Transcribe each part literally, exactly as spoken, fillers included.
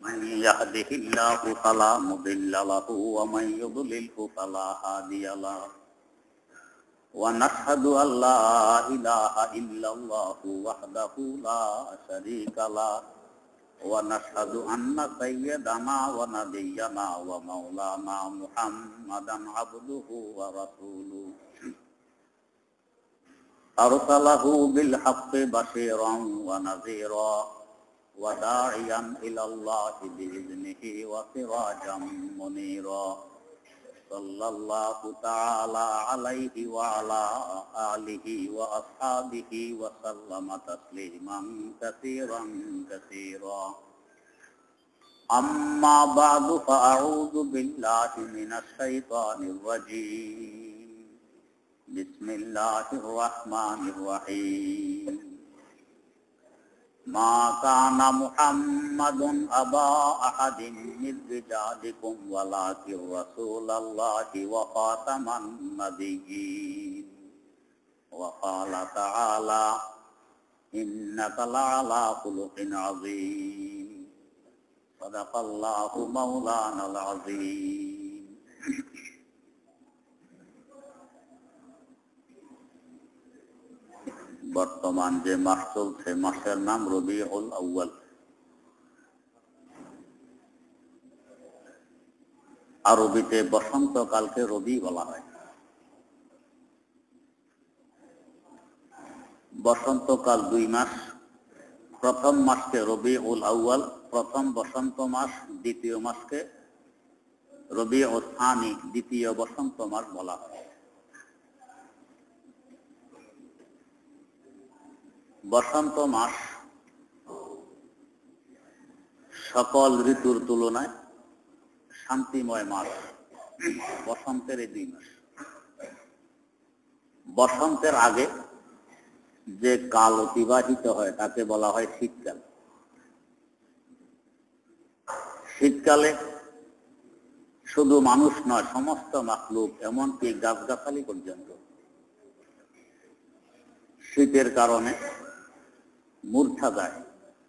من يهده الله فلا مضل له ومن يضلله فلا هادي له ونشهد أن لا إله إلا الله وحده لا شريك له ونشهد أن سيدنا ونبينا ومولانا محمدا عبده ورسوله أرسله بالحق بشيرا ونذيرا وداعيا إلى الله بإذنه وسراجا منيرا صلى الله تعالى عليه وعلى آله وأصحابه وسلم تسليما كثيرا كثيرا أما بعد فأعوذ بالله من الشيطان الرجيم بسم الله الرحمن الرحيم ما كان محمد أبا أحد من رجالكم ولكن رسول الله وخاتم النبيين وقال تعالى إنك لعلى خلق عظيم صدق الله مولانا العظيم বর্তমান যে মাস চলছে মাসের নাম রবিউল আউয়াল। আরবিতে বসন্তকালকে রবি বলা হয়। বসন্তকাল দুই মাস, প্রথম মাসকে রবিউল আউয়াল প্রথম বসন্ত মাস, দ্বিতীয় মাসকে রবিউল থানি দ্বিতীয় বসন্ত মাস বলা হয়। বসন্ত মাস সকল ঋতুর তুলনায় শান্তিময় মাস। বসন্তের এই দুই মাস, বসন্তের আগে যে কাল অতিবাহিত হয় তাকে বলা হয় শীতকাল। শীতকালে শুধু মানুষ নয়, সমস্ত মাখলুক এমনকি গাছগাছালি পর্যন্ত শীতের কারণে মূর্ছা যায়।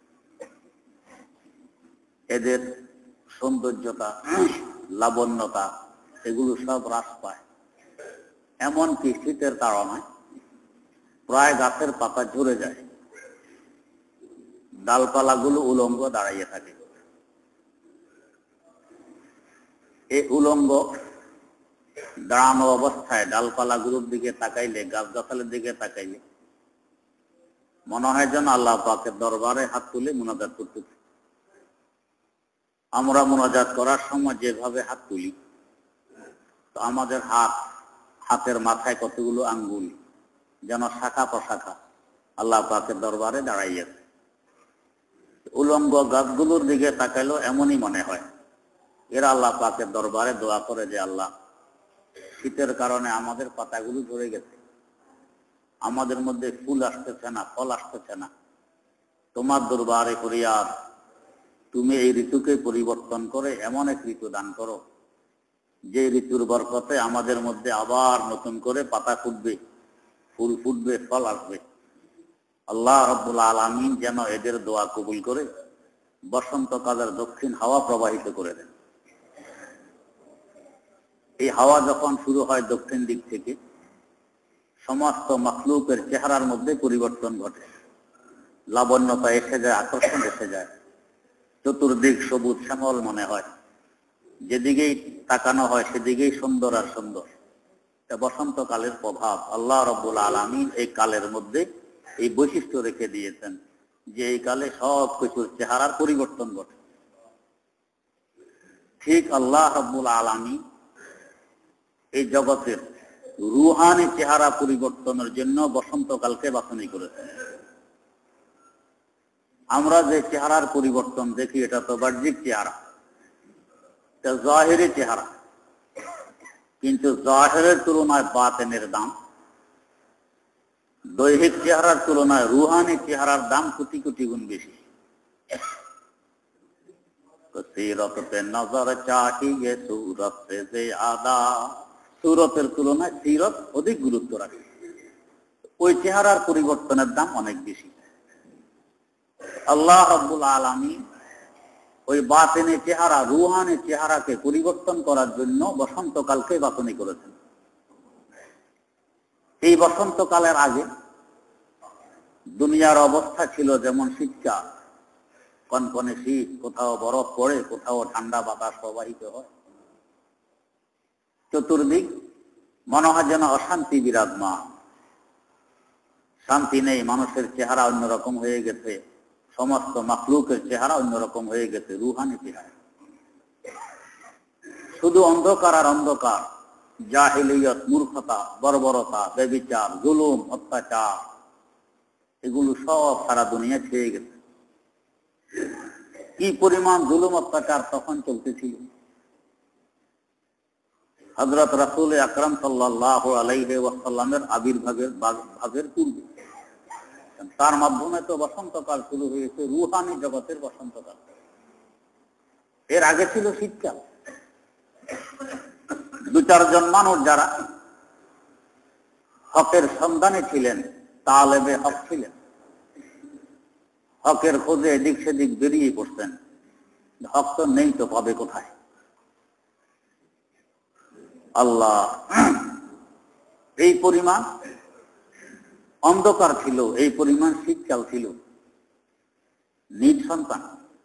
এদের সৌন্দর্যতা, লাবণ্যতা এগুলো সব হ্রাস পায়। এমনকি শীতের কারণে প্রায় গাছের পাতা ঝরে যায়, ডালপালাগুলো উলঙ্গ দাঁড়াইয়ে থাকে। এই উলঙ্গ দাঁড়ানো অবস্থায় ডালপালাগুলোর দিকে তাকাইলে, গাছগাছালির দিকে তাকাইলে মনে হয় যেন আল্লাহ পাকের দরবারে হাত তুলে মুনাজাত করতে। আমরা মুনাজাত করার সময় যেভাবে হাত তুলি, তো আমাদের হাত, হাতের মাথায় কতগুলো আঙ্গুল যেন শাখা প্রশাখা আল্লাহ পাকের দরবারে দাঁড়াইয়াছে। উলঙ্গ গাছগুলোর দিকে তাকাইলেও এমনই মনে হয়। এরা আল্লাহ পাকের দরবারে দোয়া করে যে আল্লাহ, শীতের কারণে আমাদের পাতাগুলো ঝরে গেছে, আমাদের মধ্যে ফুল আসতেছে না, ফল আসতেছে না। তোমার দরবারে ফরিয়াদ, তুমি এই ঋতুকে পরিবর্তন করে এমন এক ঋতু দান করো যে ঋতুর বরকতে আমাদের মধ্যে আবার নতুন করে পাতা ফুটবে, ফুল ফুটবে, ফল আসবে। আল্লাহ রাব্বুল আলামিন যেন এদের দোয়া কবুল করে বসন্তকালের দক্ষিণ হাওয়া প্রবাহিত করে দেন। এই হাওয়া যখন শুরু হয় দক্ষিণ দিক থেকে, সমস্ত মাখলুকের চেহারার মধ্যে পরিবর্তন ঘটে, লাবণ্যতা এসে যায়, আকর্ষণ এসে যায়, চতুর্দিক সবুজ শ্যামল মনে হয়, যেদিকেই তাকানো হয় সেদিকেই সুন্দর আর সুন্দর। এটা বসন্তকালের প্রভাব। আল্লাহ রাব্বুল আলামিন এই কালের মধ্যে এই বৈশিষ্ট্য রেখে দিয়েছেন যে এই কালে সব কিছুর চেহারার পরিবর্তন ঘটে। ঠিক আল্লাহ রাব্বুল আলামিন এই জগতের রুহানি চেহারা পরিবর্তনের জন্য বসন্তকালকে বাছনি করেছেন। আমরা যে চেহারার পরিবর্তন দেখি এটা তো বাহ্যিক চেহারা, এটা জাহিরি চেহারা, কিন্তু জাহিরের তুলনায় বাতিনের দাম, দৈহিক চেহারার তুলনায় রুহানি চেহারার দাম কোটি কোটি গুণ বেশি। সিরত পে নজর চাহিয়ে সুরত সে জ্যাদা, সুরতের তুলনায় সিরত অধিক গুরুত্ব রাখে। ওই চেহারার পরিবর্তনের দাম অনেক বেশি। আল্লাহ রাব্বুল আলামিন ওই বাতিনি চেহারা, রুহানি চেহারাকে পরিবর্তন করার জন্য বসন্তকালকে বাছনি করেছেন। এই বসন্তকালের আগে দুনিয়ার অবস্থা ছিল যেমন শীতকাল, কনকনে শীত, কোথাও বরফ পড়ে, কোথাও ঠান্ডা বাতাস প্রবাহিত হয়, চতুর্দিক মনে হয় যেন অশান্তি বিরাজমান, শান্তি নেই, মানুষের চেহারা অন্যরকম হয়ে গেছে, সমস্ত মাখলুকের চেহারা অন্যরকম হয়ে গেছে, রুহানি চেহারা। শুধু অন্ধকার আর অন্ধকার, জাহিলিয়ত, মূর্খতা, বর্বরতা, ব্যভিচার, জুলুম, অত্যাচার, এগুলো সব সারা দুনিয়া ছেয়ে গেছে। কি পরিমাণ জুলুম অত্যাচার তখন চলতেছিল! হযরত রাসূল আকরাম সাল্লাল্লাহু আলাইহি ওয়াসাল্লামের আবির্ভাবের ভাবের পূর্বে, তার মাধ্যমে তো বসন্তকাল শুরু হয়েছে, রুহানি জগতের বসন্তকাল। এর আগে ছিল শীতকাল। দু চারজন মানুষ যারা হকের সন্ধানে ছিলেন, তালেবে হক ছিলেন, হকের খোঁজে এদিক সেদিক বেরিয়ে পড়তেন, হক তো নেই, তো পাবে কোথায়? আল্লাহ, এই পরিমাণ অন্ধকার ছিল, এই পরিমাণ শীতকাল ছিল। নিজ সন্তান,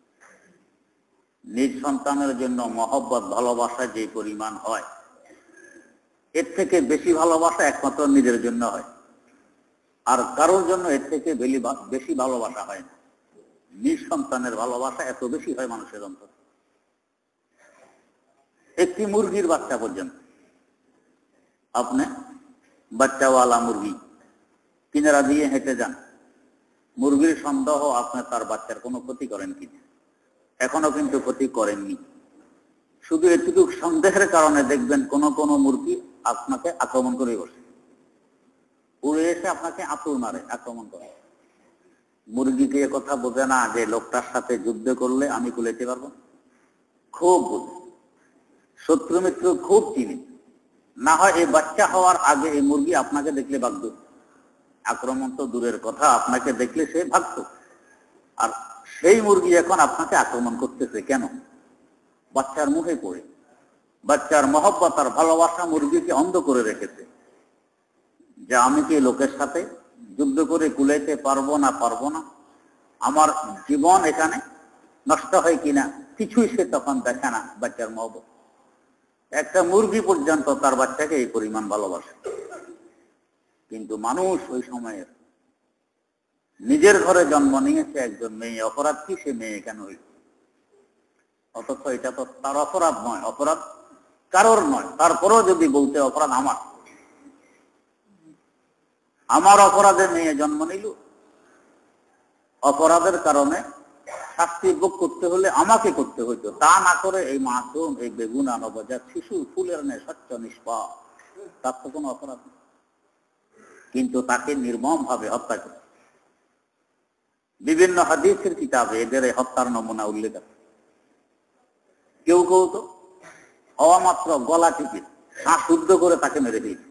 নিজ সন্তানের জন্য মহব্বত, ভালোবাসা যে পরিমাণ হয়, এর থেকে বেশি ভালোবাসা একমাত্র নিজের জন্য হয়, আর কারোর জন্য এর থেকে বেশি ভালোবাসা হয় না। নিজ সন্তানের ভালোবাসা এত বেশি হয় মানুষের অন্তর। একটি মুরগির বাচ্চা পর্যন্ত, আপনি বাচ্চাওয়ালা মুরগি কিনারা দিয়ে হেঁটে যান, মুরগির সন্দেহ আপনি তার বাচ্চার কোনো ক্ষতি করেন কিনা, এখনো কিন্তু ক্ষতি করেননি। শুধু এটুকু সন্দেহের কারণে দেখবেন কোন কোন মুরগি আপনাকে আক্রমণ করে বসে, উড়ে এসে আপনাকে আঁতুড় মারে, আক্রমণ করে। মুরগিকে এ কথা বোঝে না যে লোকটার সাথে যুদ্ধ করলে আমি কুলাইতে পারবো, খুব বোঝে, শত্রু মিত্র খুব চিনি। না হয় এই বাচ্চা হওয়ার আগে এই মুরগি আপনাকে দেখলে ভাগত, আক্রমণ তো দূরের কথা, আপনাকে দেখলে সে ভাগত। আর সেই মুরগি এখন আপনাকে আক্রমণ করতেছে কেন? বাচ্চার মুখে পড়ে। বাচ্চার মহব্বত আর ভালোবাসা মুরগিকে অন্ধ করে রেখেছে, যে আমি কি লোকের সাথে যুদ্ধ করে কুলাইতে পারবো না পারবো না, আমার জীবন এখানে নষ্ট হয় কিনা, কিছুই সে তখন দেখে না। বাচ্চার মহব্বত, একটা মুরগি পর্যন্ত তার বাচ্চাকে এই পরিমাণ ভালোবাসে। কিন্তু মানুষ ওই সময়ের নিজের ঘরে জন্ম নিয়েছে একজন মেয়ে, অপরাধ কি সে মেয়ে কেন হইল? অথচ এটা তো তার অপরাধ নয়, অপরাধ কারোর নয়, তারপরেও যদি বলতে অপরাধ আমার, আমার অপরাধে মেয়ে জন্ম নিল, অপরাধের কারণে শাস্তি ভোগ করতে হলে আমাকে করতে হইতো, তা না করে এই মাসুম, এই বেগুনা নবজাত শিশু, ফুলের ন্যায় স্বচ্ছ নিষ্পাপ, তার তো কোনো অপরাধ নেই, কিন্তু তাকে নির্মম ভাবে হত্যা করে। বিভিন্ন হাদিসের কিতাবে এদের হত্যার নমুনা উল্লেখ আছে। কেউ কেউ তো হওয়া মাত্র গলা টিপে শ্বাস শুদ্ধ করে তাকে মেরে দিয়েছে।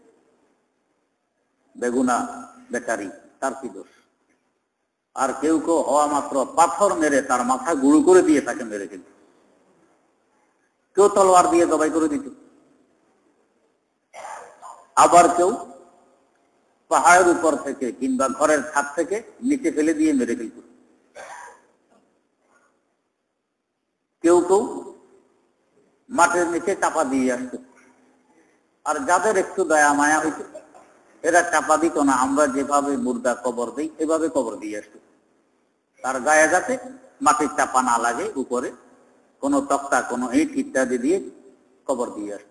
বেগুনা বেচারি, তার কি দোষ? আর কেউ কেউ হওয়া মাত্র পাথর মেরে তার মাথা গুঁড়ো করে দিয়ে তাকে মেরে দিত। কেউ তলোয়ার দিয়ে জবাই করে দিত। আবার কেউ পাহাড়ের উপর থেকে কিংবা ঘরের ছাদ থেকে নিচে ফেলে দিয়ে মেরে ফেলত। কেউ কেউ মাটির নিচে চাপা দিয়ে আসত। আর যাদের একটু দয়া মায়া হইত, এরা চাপা দিত না, আমরা যেভাবে মুর্দা কবর দিই এভাবে কবর দিয়ে আসত। তার গায়ে যাতে মাটির চাপা না লাগে, উপরে কোনো তক্তা, কোনো ইট ইত্যাদি দিয়ে কবর দিয়ে আসত।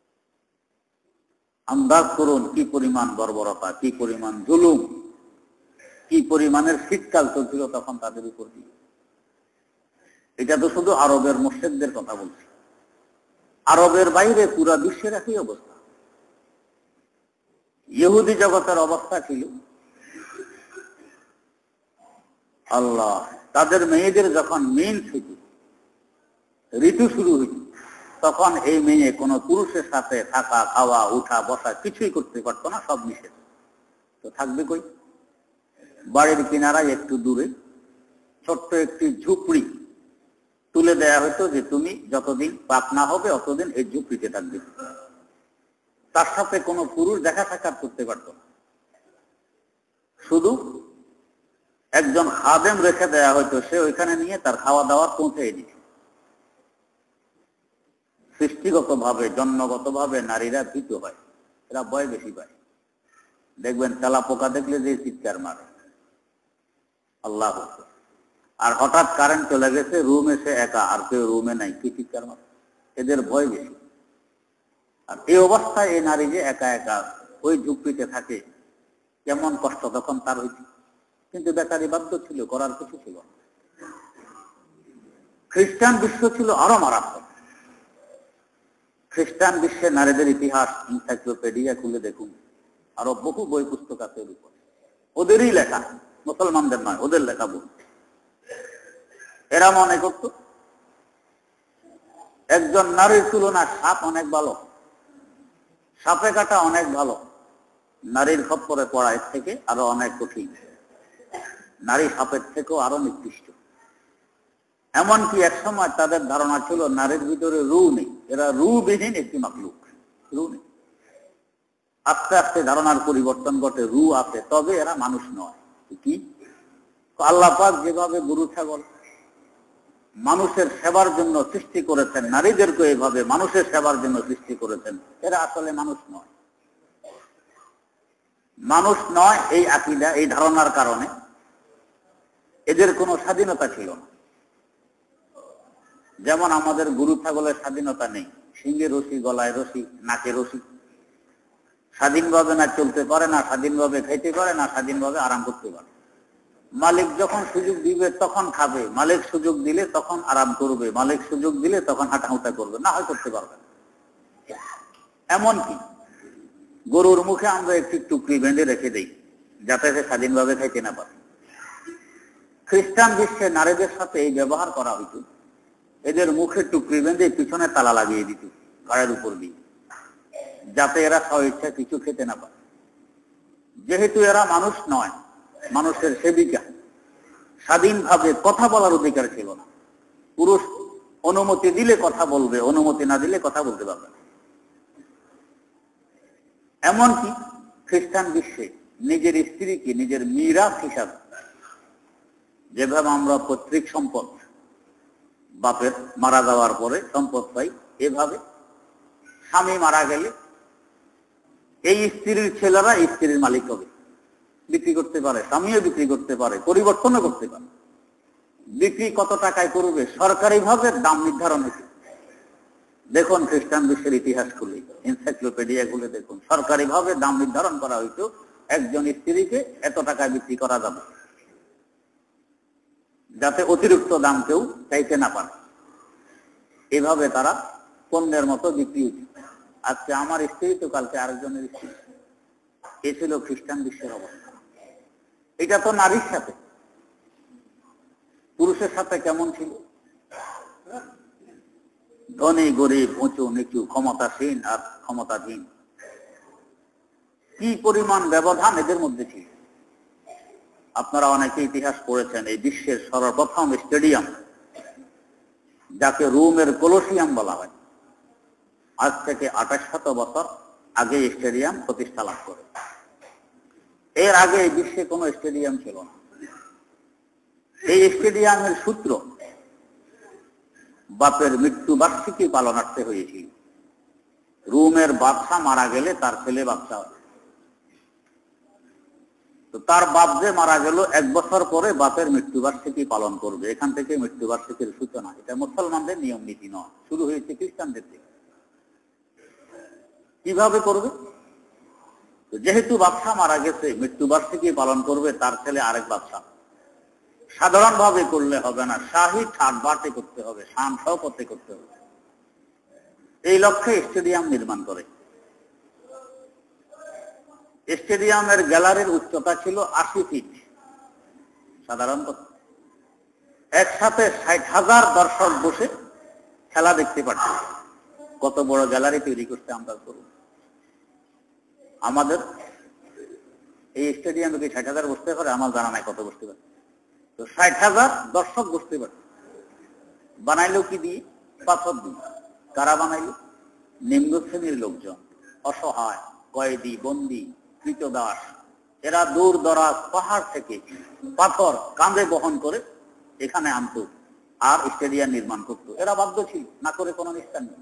আন্দাজ করুন কি পরিমাণ বর্বরতা, কি পরিমাণ জুলুম, কি পরিমাণের শীতকাল চলছিল তখন তাদের উপর দিয়ে। এটা তো শুধু আরবের মুশরিকদের কথা বলছি, আরবের বাইরে পুরা বিশ্বের একই অবস্থা। ইহুদি জগতের অবস্থা ছিল, আল্লাহ, তাদের মেয়েদের যখন মেন থেকে ঋতু শুরু হইত, তখন এই মেয়ে কোন পুরুষের সাথে থাকা, খাওয়া, উঠা, বসা কিছুই করতে পারত না, সব নিষেধ। তো থাকবে কই? বাড়ির কিনারায় একটু দূরে ছোট্ট একটি ঝুপড়ি তুলে দেয়া হতো যে তুমি যতদিন পাক না হবে অতদিন এই ঝুঁকিতে থাকবে। তার সাথে কোনো পুরুষ দেখা সাক্ষাৎ করতে পারত না, শুধু একজন খাদেম রেখে দেয়া হয়তো, সে ওইখানে নিয়ে তার খাওয়া দাওয়া পৌঁছে দিত। সৃষ্টিগত ভাবে জন্মগত ভাবে নারীরা ভীত হয়, এরা ভয় বেশি পায়। দেখবেন তেলা পোকা দেখলে যে চিৎকার মারে, আল্লাহ। আর হঠাৎ কারেন্ট চলে গেছে, রুম এসে একা, আর কেউ রুমে নাই, কি চিৎকার মারে, এদের ভয় বেশি। আর এই অবস্থায় এই নারী যে একা একা ওই ঝুঁকিতে থাকে, কেমন কষ্ট তখন তার হইছে। কিন্তু বেচারি বাধ্য ছিল, করার কিছু ছিল না। খ্রিস্টান বিশ্ব ছিল আরো মারাত্মক। খ্রিস্টান বিশ্বে নারীদের ইতিহাস এনসাইক্লোপিডিয়া খুলে দেখুন, আরো বহু বই পুস্তক আছে এর উপর, ওদেরই লেখা, মুসলমানদের নয়, ওদের লেখা বই। এরা মনে করত একজন নারীর তুলনায় সাপ অনেক ভালো, সাপে কাটা অনেক ভালো, নারীর খপ্পরে পড়া এর থেকে আরো অনেক কঠিন, নারী সাপের থেকেও আরো নিকৃষ্ট। এমনকি এক সময় তাদের ধারণা ছিল নারীর ভিতরে রু নেই, এরা রু বিহীন একটি মাখলুক, রু নেই। আস্তে আস্তে ধারণার পরিবর্তন ঘটে, রু আছে, তবে এরা মানুষ নয়। কি আল্লাহ পাক যেভাবে গরু ছাগল মানুষের সেবার জন্য সৃষ্টি করেছেন, নারীদেরকে এভাবে মানুষের সেবার জন্য সৃষ্টি করেছেন, এরা আসলে মানুষ নয়। মানুষ নয় এই আকীদা, এই ধারণার কারণে এদের কোনো স্বাধীনতা ছিল না। যেমন আমাদের গরু ছাগলের স্বাধীনতা নেই, শিঙে রশি, গলায় রশি, নাকে রশি, স্বাধীনভাবে না চলতে পারে, না স্বাধীনভাবে খাইতে পারে, না স্বাধীনভাবে আরাম করতে পারে। মালিক যখন সুযোগ দিবে তখন খাবে, মালিক সুযোগ দিলে তখন আরাম করবে, মালিক সুযোগ দিলে তখন হাঁটাহুটা করবে, না হয় করতে পারবে না। এমনকি গরুর মুখে আমরা একটি টুকরি বেঁধে রেখে দেই যাতে সে স্বাধীনভাবে খাইতে না পারে। খ্রিস্টান বিশ্বে নারীদের সাথে এই ব্যবহার করা হইত, এদের মুখে টুকরি বেঁধে পিছনে তালা লাগিয়ে দিত গায়ের উপর দিয়ে, যাতে এরা স্বইচ্ছা কিছু খেতে না পারে। যেহেতু এরা মানুষ নয়, মানুষের সেবিকা, স্বাধীনভাবে কথা বলার অধিকার ছিল না। পুরুষ অনুমতি দিলে কথা বলবে, অনুমতি না দিলে কথা বলতে পারবে না। এমনকি খ্রিস্টান বিশ্বে নিজের স্ত্রীকে নিজের মিরাস হিসাবে, যেভাবে আমরা পৈতৃক সম্পদ বাপের মারা যাওয়ার পরে সম্পদ পাই, এভাবে স্বামী মারা গেলে এই স্ত্রীর ছেলেরা স্ত্রীর মালিক হবে, বিক্রি করতে পারে, স্বামীও বিক্রি করতে পারে, পরিবর্তনও করতে পারে। বিক্রি কত টাকায় করবে সরকারি ভাবে দাম নির্ধারণ হয়েছে। দেখুন খ্রিস্টান বিশ্বের ইতিহাস খুলে, এনসাইক্লোপিডিয়া খুলে দেখুন, সরকারি ভাবে দাম নির্ধারণ করা হয়েছে, একজন স্ত্রীকে এত টাকায় বিক্রি করা যাবে, যাতে অতিরিক্ত দাম কেউ চাইতে না পারে। এভাবে তারা পণ্যের মতো বিক্রি হচ্ছে। আজকে আমার স্ত্রী তো কালকে আরেকজনের স্ত্রী, এ ছিল খ্রিস্টান বিশ্বের অবস্থা। এটা তো নারীর সাথে, পুরুষের সাথে কেমন ছিল? ধনী গরিব, উঁচু নিচু, ক্ষমতাসীন আর ক্ষমতাধীন, কি পরিমাণ ব্যবধান এদের মধ্যে ছিল। আপনারা অনেকে ইতিহাস পড়েছেন, এই বিশ্বের সর্বপ্রথম স্টেডিয়াম, যাকে রোমের কলোসিয়াম বলা হয়, আজ থেকে আঠাশ শত বছর আগে স্টেডিয়াম প্রতিষ্ঠা লাভ করে। এর আগে এই বিশ্বে কোনো স্টেডিয়াম ছিল না। এই স্টেডিয়ামের সূত্র বাপের মৃত্যু বার্ষিকী পালনার্থে হয়েছিল। রোমের বাদশা মারা গেলে তার ছেলে বাদশা হয়, তো তার বাপ যে মারা গেল এক বছর পরে বাপের মৃত্যুবার্ষিকী পালন করবে, এখান থেকে মৃত্যুবার্ষিকীর সূচনা। এটা মুসলমানদের নিয়ম নীতি নয়, শুরু হয়েছে খ্রিস্টানদের থেকে। কিভাবে করবে? যেহেতু বাদশা মারা গেছে, মৃত্যুবার্ষিকী পালন করবে তার ছেলে আরেক বাদশা। সাধারণ ভাবে করলে হবে না, শাহী ঠাট বাটে করতে হবে, শান শওকতে করতে হবে। এই লক্ষ্যে স্টেডিয়াম নির্মাণ করে। স্টেডিয়ামের গ্যালারির উচ্চতা ছিল আশি ফিট। সাধারণত একসাথে ষাট হাজার দর্শক বসে খেলা দেখতে পারত। কত বড় গ্যালারি তৈরি করতে আমরা করুন। আমাদের এই স্টেডিয়ামে কি ষাট হাজার বসতে পারে? আমার জানা নাই কত বসতে পারে। তো ষাট হাজার দর্শক বসতে পারে। বানাইলো কি দিয়ে? পাথর দিয়ে। কারা বানাইলো? নিম্ন শ্রেণীর লোকজন, অসহায়, কয়েদি, বন্দী, কৃতদাস। এরা দূর দরাজ পাহাড় থেকে পাথর কাঁধে বহন করে এখানে আনতো আর স্টেডিয়াম নির্মাণ করতো। এরা বাধ্য ছিল, না করে কোনো নিস্তার নেই।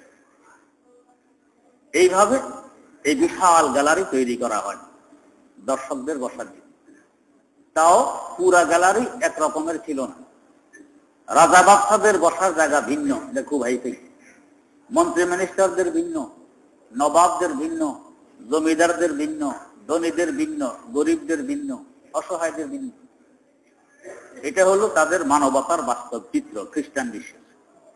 এইভাবে এই বিশাল গ্যালারি তৈরি করা হয় দর্শকদের বসার জন্য। তাও পুরা গ্যালারি এক রকমের ছিল না। রাজা বাদশাদের বসার জায়গা ভিন্ন, দেখো ভাই, মন্ত্রী মিনিস্টারদের ভিন্ন, নবাবদের ভিন্ন, জমিদারদের ভিন্ন, ধনীদের ভিন্ন, গরিবদের ভিন্ন, অসহায়দের ভিন্ন। এটা হলো তাদের মানবতার বাস্তব চিত্র খ্রিস্টান বিশ্বাস।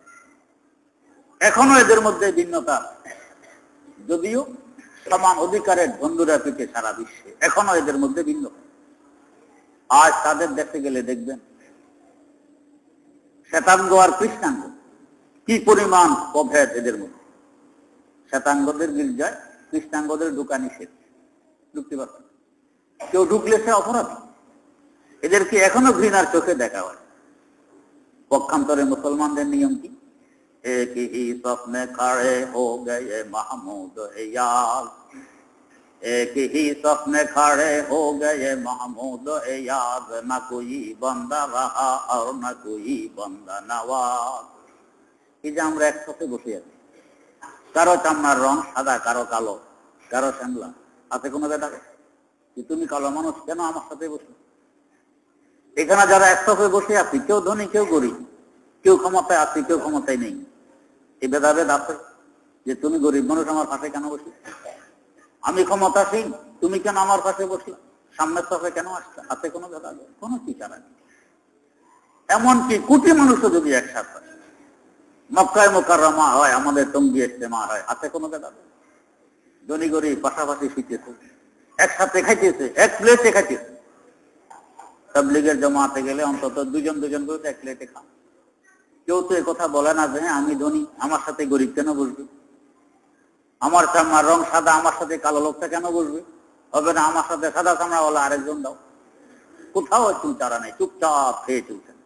এখনো এদের মধ্যে ভিন্নতা, যদিও সমান অধিকারের বন্ধুরা পিঠে সারা বিশ্বে, এখনো এদের মধ্যে ভিন্নতা। আজ তাদের দেখতে গেলে দেখবেন শ্বেতাঙ্গ আর কৃষ্ণাঙ্গ কি পরিমাণ প্রভেদ এদের মধ্যে। শ্বেতাঙ্গদের গির্জায় কৃষ্ণাঙ্গদের ঢুকা নিষেধ, ঢুকতে পারছে। কেউ ঢুকলে সে অপরাধী। এদেরকে এখনো ঘৃণার চোখে দেখা হয়। পক্ষান্তরে মুসলমানদের নিয়ম কি? एक ही सपने खड़े हो गए महमूद यार, एक ही सपने खड़े हो गए महमूद यार, न कोई बंदा रहा और न कोई बंदा नवाज। এই যে আমরা একসাথে বসে আছি, কারো চামড়ার রং সাদা, কারো কালো, কারো শ্যামলা, হাতে কোনো ব্যাপার কি? তুমি কালো মানুষ, কেন আমার সাথে বসে? এখানে যারা একসাথে বসে আছি, কেউ ধনী কেউ গরিব, কেউ ক্ষমতায় আছে কেউ ক্ষমতায় নেই। এই ভেদাভেদ আছে যে তুমি গরিব মানুষ আমার পাশে কেন বসলে, আমি ক্ষমতাসীন তুমি কেন আমার পাশে বসলে, সামনের পাশে কেন আসছে? হাতে কোনো ভেদাভেদ, কোনো বিচার নেই। এমনকি কোটি মানুষও যদি একসাথে মক্কায় মুকাররমা হয়, আমাদের টঙ্গী ইজতেমা হয়, হাতে কোনো ভেদাভেদ। ধনী গরিব পাশাপাশি শুইতেছে, একসাথে খাইতেছে, এক প্লেটে খাইতেছে। তাবলীগের জামাতে গেলে অন্তত দুজন দুজন করে এক প্লেটে খান। কেউ তো কথা বলে না যে আমি ধনী, আমার সাথে গরিব কেন বসবে? আমার চামড়ার রং সাদা, আমার সাথে কালো লোকটা কেন বসবে? হবে না আমার সাথে সাদা চামড়াওয়ালা আরেকজন দাও। কোথাও একটু চারা নেই, চুপচাপ খেয়ে চলছেন।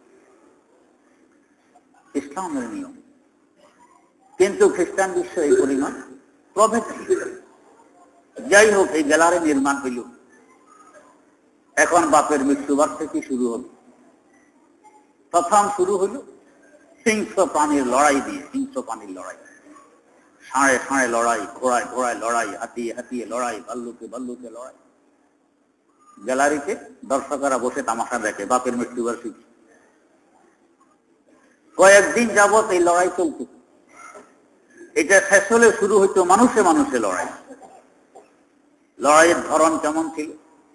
ইসলামের নিয়ম। কিন্তু খ্রিস্টান বিশ্ব এই পরিমাণ প্রভেদ। যাই হোক, এই গ্যালারি নির্মাণ হইল। এখন বাপের মৃত্যুবার্ষিকী শুরু হল। প্রথম শুরু হইল হিংস্র প্রাণীর লড়াই দিয়ে। হিংস্র প্রাণীর লড়াই, ষাঁড়ে ষাঁড়ে লড়াই, ঘোড়ায় ঘোড়ায় লড়াই, হাতিয়ে হাতিয়ে লড়াই, ভাল্লুকে ভাল্লুকে লড়াই। গ্যালারিতে দর্শকেরা বসে তামাশা দেখে বাপের মৃত্যুবার্ষিকী। কয়েকদিন যাবৎ এই লড়াই চলত। এটা শেষ হলে শুরু হইতো মানুষে মানুষে লড়াই। লড়াইয়ের ধরন কেমন ছিল?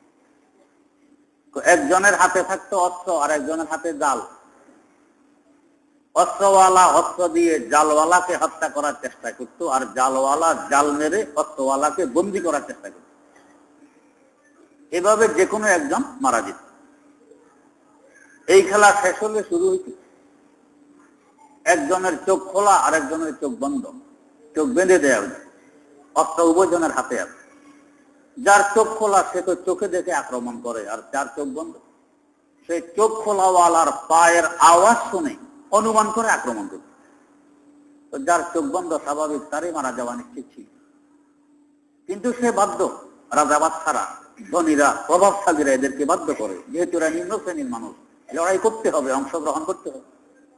একজনের হাতে থাকতো অস্ত্র আর একজনের হাতে জাল। অস্ত্রওয়ালা অস্ত্র দিয়ে জালওয়ালাকে হত্যা করার চেষ্টা করতো, আর জালওয়ালা জাল মেরে অস্ত্রওয়ালাকে বন্দী করার চেষ্টা করত। এভাবে যে কোনো একজন মারা যেত। এই খেলা শেষ হলে শুরু হইত একজনের চোখ খোলা আর একজনের চোখ বন্ধ, চোখ বেঁধে দেওয়া হইত। অস্ত্র উভয়জনের হাতে আছে। যার চোখ খোলা সে তো চোখে দেখে আক্রমণ করে, আর যার চোখ বন্ধ সে চোখ খোলাওয়ালার পায়ের আওয়াজ শুনে অনুমান করে আক্রমণ করত। তো যার চোখ বন্ধ স্বাভাবিক, তারই মারা যাওয়া নিশ্চিত ছিল। কিন্তু সে বাধ্য, রাজা বাদশারা, ধনীরা, প্রভাবশালীরা এদেরকে বাধ্য করে, যেহেতু এরা নিম্ন শ্রেণীর মানুষ, লড়াই করতে হবে, অংশগ্রহণ করতে হবে।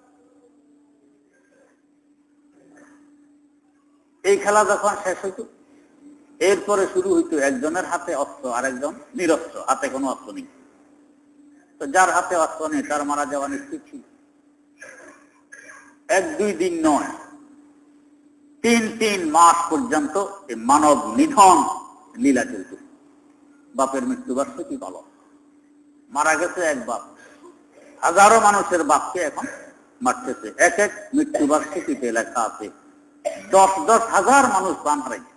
এই খেলা যখন শেষ হইত, এরপরে শুরু হইতো একজনের হাতে অস্ত্র আর একজন নিরস্ত্র, হাতে কোনো অস্ত্র নেই। তো যার হাতে অস্ত্র নেই তার মারা যাওয়া নিশ্চিত ছিল। এক দুই দিন নয়, তিন তিন মাস পর্যন্ত এই মানব নিধন লীলা চলত। বাপের মৃত্যুবার্ষিকী পালন। মারা গেছে এক বাপ, হাজারো মানুষের বাপকে এখন মারতেছে। এক এক মৃত্যুবার্ষিকীতে লেখা আছে দশ দশ হাজার মানুষ প্রাণ হারাইছে।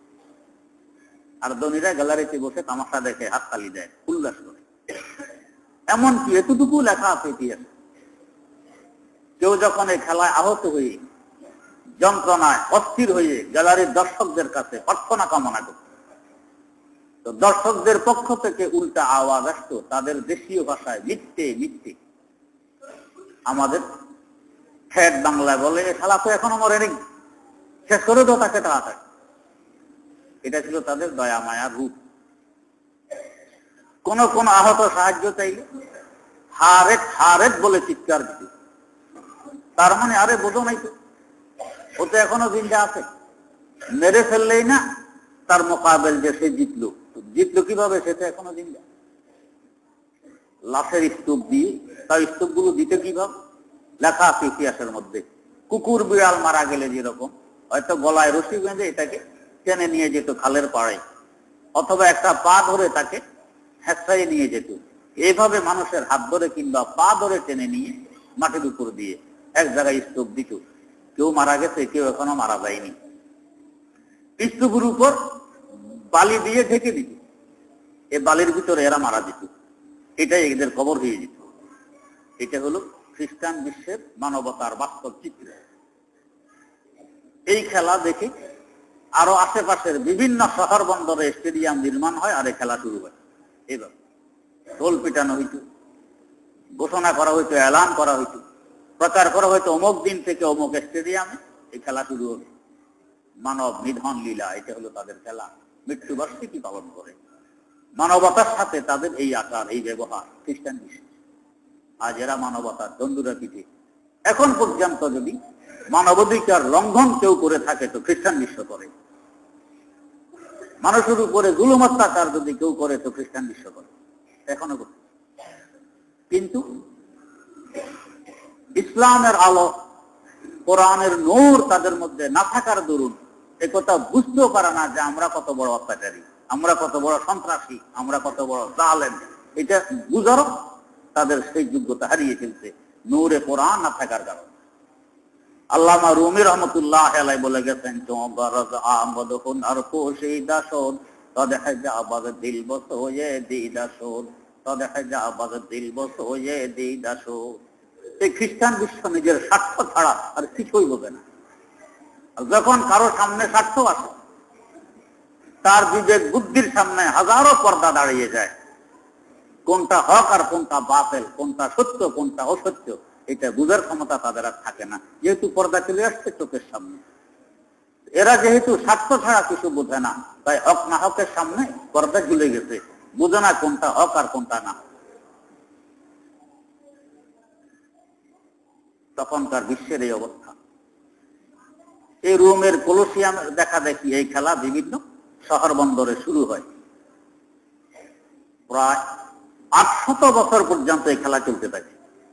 আর ধনীরা গ্যালারিতে বসে তামাশা দেখে, হাততালি দেয়, উল্লাস করে। এমনকি এতটুকু লেখা আছে ইতিহাসে, কেউ যখন এই খেলায় আহত হয়ে যন্ত্রণায় অস্থির হয়ে গ্যালারির দর্শকদের কাছে প্রার্থনা কামনা করত, তো দর্শকদের পক্ষ থেকে উল্টা আওয়াজ আসতো তাদের দেশীয় ভাষায়, মিথ্যে মিথ্যে। আমাদের ঠেট বাংলায় বলে খেলা তো এখনো মরেনি, শেষ করে দাও তাকে তাড়াতাড়ি। এটা ছিল তাদের দয়া মায়ার রূপ। কোন কোন আহত সাহায্য চাইলে হারেক হারেক বলে চিৎকার দিত। তার মানে আরে বোঝো নাই তো, ও তো এখনো জিন্দা আছে, মেরে ফেললেই না তার মোকাবেল যে সে জিতলো। জিতলো কিভাবে? সে তো এখনো জিন্দা। লাশের স্তূপ দিয়ে, তার স্তূপ গুলো দিতে কিভাবে লেখা আছে ইতিহাসের মধ্যে। কুকুর বিড়াল মারা গেলে যেরকম হয়তো গলায় রশি বেঁধে এটাকে টেনে নিয়ে যেত খালের পাড়ে, অথবা একটা পা ধরে তাকে হেঁচড়াইয়ে নিয়ে যেত। এইভাবে মানুষের হাত ধরে কিংবা পা ধরে টেনে নিয়ে মাটির উপর দিয়ে এক জায়গায় স্তূপ দিত। কেউ মারা গেছে, কেউ এখনো মারা যায়নি। স্তূপের উপর বালি দিয়ে ঢেকে দিত, এই বালির ভিতরে এরা মারা যেত, এটাই এদের কবর হয়ে যেত। এটা হলো খ্রিস্টান বিশ্বের মানবতার বাস্তব চিত্র। এই খেলা দেখে আরো আশেপাশের বিভিন্ন শহর বন্দরে স্টেডিয়াম নির্মাণ হয়, আর এই খেলা শুরু হয়। এবার ঢোল পিটানো হইত, ঘোষণা করা হইতো, এলান করা হইতো, প্রচার করা হইতো অমুক দিন থেকে অমুক স্টেডিয়ামে এই খেলা শুরু হবে। মানব নিধন লীলা, এটা হলো তাদের খেলা। মৃত্যুবার্ষিকী পালন করে। মানবতার সাথে তাদের এই আচার, এই ব্যবহার খ্রিস্টান বিশ্ব। আজ এরা মানবতার দণ্ডুরা পিঠে। এখন পর্যন্ত যদি মানবাধিকার লঙ্ঘন কেউ করে থাকে তো খ্রিস্টান বিশ্ব করে। মানুষের উপরে জুলুম অত্যাচার যদি কেউ করে তো খ্রিস্টান বিশ্ব করে, এখনো করছে। কিন্তু ইসলামের আলো, কোরআনের নূর তাদের মধ্যে না থাকার দরুন একথা বুঝতেও পারে না যে আমরা কত বড় অত্যাচারী, আমরা কত বড় সন্ত্রাসী, আমরা কত বড় জালেম। এটা বুঝারও তাদের সেই যোগ্যতা হারিয়ে ফেলছে নূরে কোরআন না থাকার কারণে। আল্লামা রুমি রহমতুল্লাহ আলাইহি বলে গেছেন, চৌবারজ আহমদ হুন আর কোশি দাসন তদে হাজাবাদ দিল বসোয়ে দি দাসন তদে হাজাবাদ দিল বসোয়ে দি দাসন। এই খ্রিস্টান বিশ্ব নিজের স্বার্থ ছাড়া আর কিছুই বোঝে না। যখন কারো সামনে স্বার্থ আসে, তার বিবেক বুদ্ধির সামনে হাজারো পর্দা দাঁড়িয়ে যায়। কোনটা হক আর কোনটা বাতিল, কোনটা সত্য কোনটা অসত্য, এটা বুঝার ক্ষমতা তাদের আর থাকে না, যেহেতু পর্দা চলে আসছে চোখের সামনে। এরা যেহেতু স্বার্থ ছাড়া কিছু বোঝে না, তাই হক না হকের সামনে পর্দা ঝুলে গেছে, বোঝে না কোনটা হক আর কোনটা না। তখনকার বিশ্বের এই অবস্থা। এই রোমের কলোসিয়ামের দেখা দেখি এই খেলা বিভিন্ন শহর বন্দরে শুরু হয়। প্রায় আটশত বছর পর্যন্ত এই খেলা চলতে থাকে।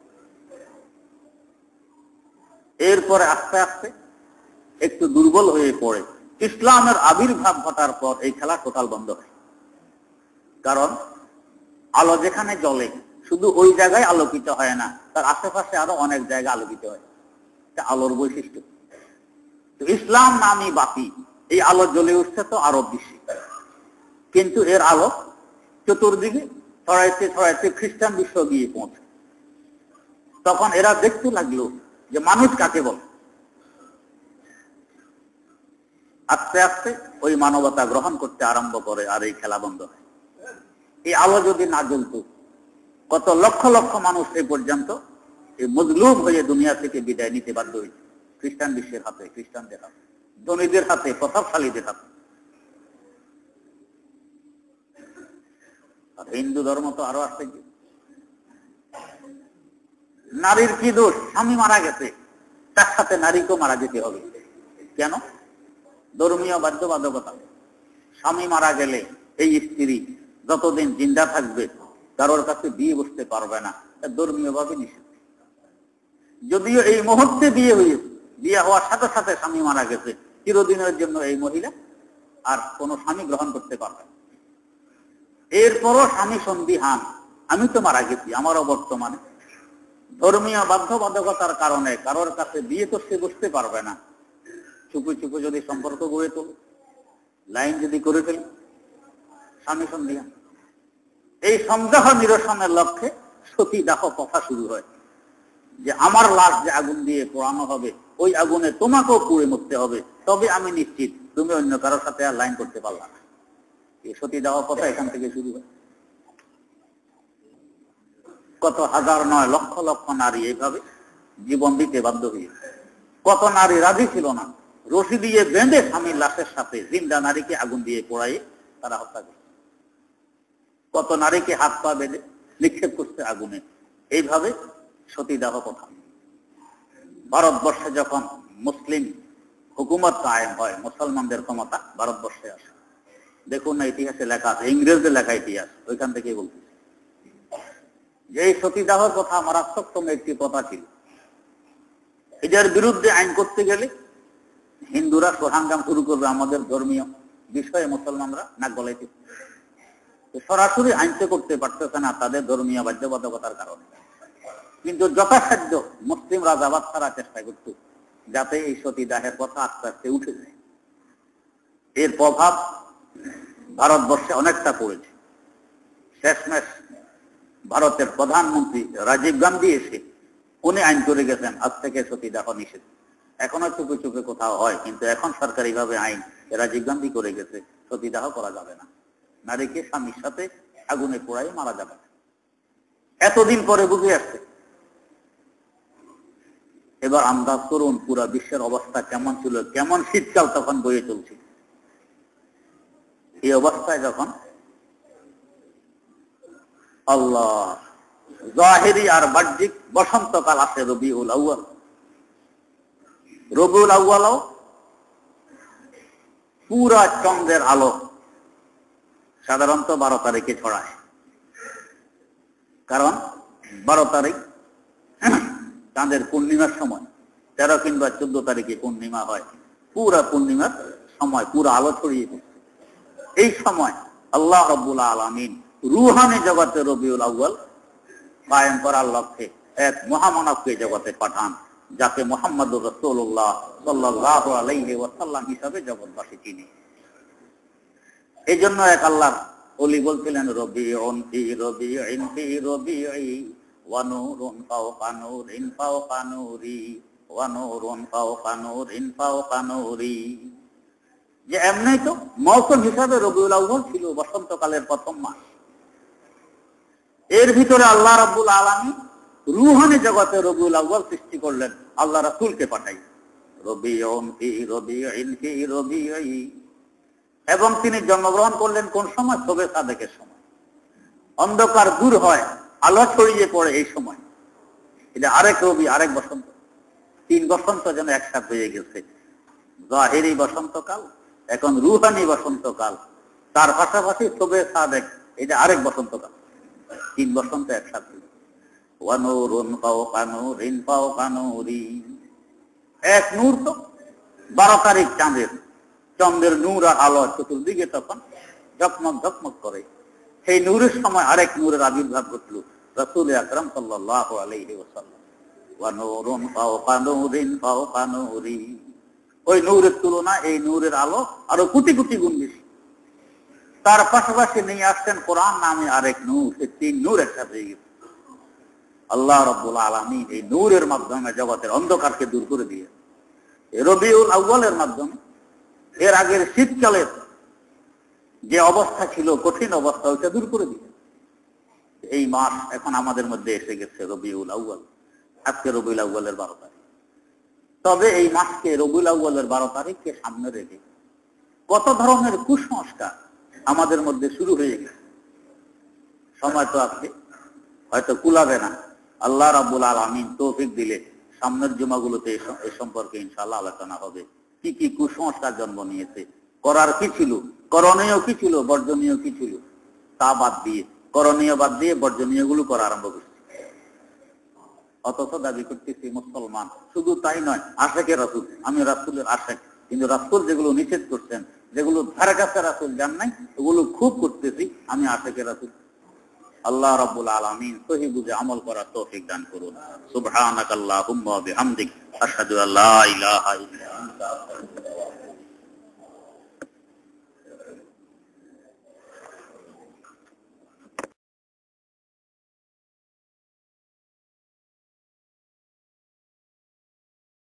এরপরে আস্তে আস্তে একটু দুর্বল হয়ে পড়ে। ইসলামের আবির্ভাব ঘটার পর এই খেলা টোটাল বন্ধ হয়। কারণ আলো যেখানে জ্বলে শুধু ওই জায়গায় আলোকিত হয় না, তার আশেপাশে আরো অনেক জায়গা আলোকিত হয়। এটা আলোর বৈশিষ্ট্য। তো ইসলাম নামী বাতি, এই আলো জ্বলে উঠছে তো আরব বিশ্বে, কিন্তু এর আলো চতুর্দিকে ছড়াইতে ছড়াইতে খ্রিস্টান বিশ্ব গিয়ে পৌঁছে। তখন এরা দেখতে লাগলো যে মানুষ কাকে বলে। আস্তে আস্তে ওই মানবতা গ্রহণ করতে আরম্ভ করে, আর এই খেলা বন্ধ হয়। এই আলো যদি না জ্বলতো, কত লক্ষ লক্ষ মানুষ এই পর্যন্ত এই মজলুম হয়ে দুনিয়া থেকে বিদায় নিতে বাধ্য হয়েছে। খ্রিস্টান বিশ্বের হাতে, খ্রিস্টানদের হাতে, ধনীদের হাতে, প্রতাপশালীদের হাতে। আর হিন্দু ধর্ম তো আরো আসছে। নারীর কি দোষ? স্বামী মারা গেছে, তার সাথে নারীকেও মারা যেতে হবে কেন? ধর্মীয় বাধ্যবাধকতা। স্বামী মারা গেলে এই স্ত্রী যতদিন জিন্দা থাকবে কারোর কাছে বিয়ে বসতে পারবে না, ধর্মীয় ভাবে নিষেধ। যদিও এই মুহূর্তে বিয়ে হয়েছে, বিয়ে হওয়ার সাথে সাথে স্বামী মারা গেছে, চিরদিনের জন্য এই মহিলা আর কোন স্বামী গ্রহণ করতে পারবে না। এরপরও স্বামী সন্দিহান, আমি তো মারা গেছি, আমারও বর্তমানে ধর্মীয় বাধ্যবাধকতার কারণে কারোর কাছে বিয়ে তো সে বসতে পারবে না। চুপু চুপু যদি সম্পর্ক গড়ে তোলে, লাইন যদি করে ফেলে, স্বামী সন্দিহান। এই সন্দেহ নিরসনের লক্ষ্যে সতীদাহ কথা শুরু হয়, যে আমার লাশ যে আগুন দিয়ে পোড়ানো হবে, ওই আগুনে তোমাকেও পুড়ে মরতে হবে, তবে আমি নিশ্চিত তুমি অন্য কারোর সাথে আর লাইন করতে পারলা না। এই সতীদাহ কথা এখান থেকে শুরু হয়। কত হাজার নয় লক্ষ লক্ষ নারী এইভাবে জীবন দিতে বাধ্য হয়েছে। কত নারী রাজি ছিল না, রশি দিয়ে বেঁধে স্বামীর লাশের সাথে জিন্দা নারীকে আগুন দিয়ে পোড়াই তারা হত্যা করছে। কত নারীকে হাত পা বেঁধে নিক্ষেপ করছে আগুনে। এইভাবে সতীদাহ কথা। ভারতবর্ষে যখন মুসলিম হুকুমত কায়েম হয়, মুসলমানদের ক্ষমতা ভারতবর্ষে আসে, দেখুন না ইতিহাসে লেখা আছে, ইংরেজদের লেখা ইতিহাস, ওইখান থেকে বলছি যে এই সতীদাহর কথা মারাত্মকতম একটি কথা ছিল। এটার বিরুদ্ধে আইন করতে গেলে হিন্দুরা সহাঙ্গাম শুরু করবে, আমাদের ধর্মীয় বিষয়ে মুসলমানরা নাক গলাইতে, সরাসরি আইনতে করতে পারতেছে না তাদের ধর্মীয় বাধ্যবাধকতার কারণে। কিন্তু যথাসাধ্য মুসলিম রাজাবাদ ছাড়া চেষ্টা করত যাতে এই সতীদাহের কথা আস্তে আস্তে উঠে যায়। এর প্রভাব ভারতবর্ষে অনেকটা পড়েছে। শেষমেশ ভারতের প্রধানমন্ত্রী রাজীব গান্ধী এসে উনি আইন করে গেছেন আজ থেকে সতীদাহ নিষেধ। এখনো চুপে চুপে কোথাও হয়, কিন্তু এখন সরকারিভাবে আইন রাজীব গান্ধী করে গেছে, সতীদাহ করা যাবে না, নারীকে স্বামীর সাথে আগুনে পোড়াই মারা যাবে না। এতদিন পরে বুঝে আসছে। এবার আন্দাজ করুন পুরা বিশ্বের অবস্থা কেমন ছিল, কেমন শীতকাল তখন বয়ে চলছে। এই অবস্থায় যখন আল্লাহ জাহেরি আর বাহ্যিক বসন্তকাল আসে, রবিউল আউয়াল। রবিউল আউয়ালও পুরা চন্দ্রের আলো সাধারণত বারো তারিখে ছড়ায়, কারণ বারো তারিখ চাঁদের পূর্ণিমার সময়, তেরো কিংবা চোদ্দ তারিখে পূর্ণিমা হয়, পুরা পূর্ণিমার সময় পুরা আলো ছড়িয়ে পড়ছে। এই সময় আল্লাহ রাব্বুল আলামিন রুহানি জগতে রবিউল আউয়াল কায়েম করার লক্ষ্যে এক মহামানবকে জগতে পাঠান, যাকে মুহাম্মদুর রাসূলুল্লাহ সাল্লাল্লাহু আলাইহি ওয়াসাল্লাম হিসাবে জগৎবাসী চিনে। এই জন্য এক আল্লাহ ওলি বলছিলেন, রবিউন ফি রবিউন ফি রবিউই ওয়া নূরুন ফাওকা নূরিন ফাওকা নূরি ওয়া নূরুন ফাওকা নূরিন ফাওকা নূরি। যে এমনি তো মৌসুম হিসাবে রবিউল আউয়াল ছিল বসন্তকালের প্রথম মাস। এর ভিতরে আল্লাহ রাব্বুল আলামিন রুহানি জগতে রবিউল আউয়াল সৃষ্টি করলেন, আল্লাহ রাসূলকে পাঠাই, রবিউন ফি রবিউন ফি রবিউই। এবং তিনি জন্মগ্রহণ করলেন কোন সময়? শবে সাদেকের সময়। অন্ধকার দূর হয়, আলো ছড়িয়ে পড়ে এই সময়। এটা আরেক রবি, আরেক বসন্ত, তিন বসন্ত যেন একসাথে হয়ে গেছে। জাহেরি বসন্তকাল, এখন রুহানি বসন্তকাল, তার পাশাপাশি শবে সাদেক, এটা আরেক বসন্তকাল, তিন বসন্ত একসাথে। ওয়া নূরুন ফাওকা নূরিন ফাওকা নূরি। এক নূর তো বারো তারিখ চাঁদের, চন্দ্রের নূর আর আলো চতুর্দিকে তখন ঝকমক ঝকমক করে। সেই নূরের সময় আরেক নূরের আবির্ভাব ঘটল, রাসূল আকরাম সাল্লাল্লাহু আলাইহি ওয়াসাল্লাম। ওয়া নূরুন ফাওকা নূরিন ফাওকা নূরি। ওই নূরের তুলনা এই নূরের আলো আরো কোটি কোটি গুণ বেশি। তার পাশাপাশি নিয়ে আসছেন কোরআন নামে আরেক নূর। এই তিন নূর একসাথে হয়ে গেছে। আল্লাহ রাব্বুল আলামিন এই নূরের মাধ্যমে জগতের অন্ধকারকে দূর করে দিয়ে রবিউল আউয়ালের মাধ্যমে এর আগের শীতকালের যে অবস্থা ছিল, কঠিন অবস্থা, ওইটা দূর করে দিয়ে এই মাস এখন আমাদের মধ্যে এসে গেছে, রবিউল আউয়াল। আজকে রবিউল আউয়ালের বারো তারিখ। তবে এই মাসকে রবিউল আউয়ালের বারো তারিখকে সামনে রেখে কত ধরনের কুসংস্কার আমাদের মধ্যে শুরু হয়ে গেছে। সময় তো আছে, হয়তো কুলাবে না। আল্লাহ রাব্বুল আলামিন তৌফিক দিলে সামনের জুমাগুলোতে এ সম্পর্কে ইনশাআল্লাহ আলোচনা হবে। কি কি কুসংস্কার জন্ম নিয়েছে, করার কি ছিল, করণীয় কি ছিল, বর্জনীয় কি ছিল, তা বাদ দিয়ে, করণীয় বাদ দিয়ে বর্জনীয় গুলো করা আরম্ভ করছে। অথচ দাবি করতেছি মুসলমান। শুধু তাই নয়, আশেকে রাসূল, আমি রাসূলের আশেক, কিন্তু রাসূল যেগুলো নিষেধ করছেন, যেগুলো ধারে কাছে রাসূল জান নাই, ওগুলো খুব করতেছি আমি আশেকে রাসূল। আল্লাহ রাব্বুল আলামিন সহি বুঝে আমল করার তৌফিক দান করুন। সুবহানাকাল্লাহুম্মা ওয়া বিহামদিক, আশহাদু আল্লা ইলাহা ইল্লা আনতা, আস্তাগফিরুকা।